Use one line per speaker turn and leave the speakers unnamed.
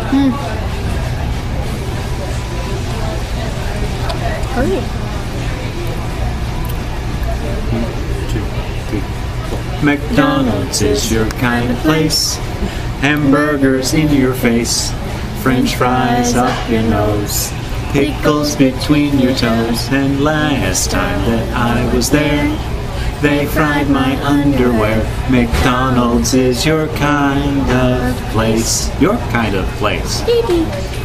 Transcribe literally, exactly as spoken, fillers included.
Mm. Hurry.
One, two, three, four. McDonald's is your kind of place. Hamburgers in your face. French fries up your nose. Pickles between your toes. And last time that I was there, they fried my underwear. McDonald's is your kind of place. Your kind of place.